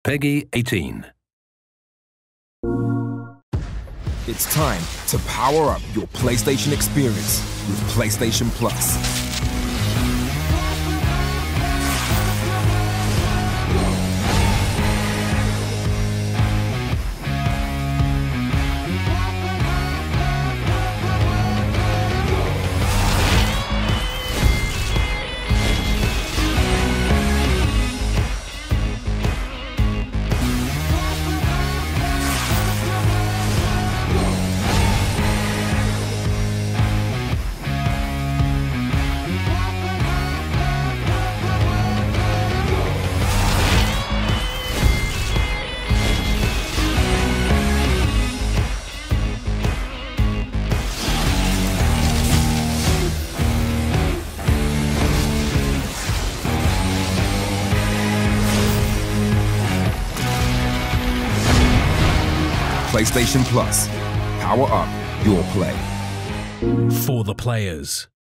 PEGI 18. It's time to power up your PlayStation experience with PlayStation Plus. PlayStation Plus. Power up your play. For the players.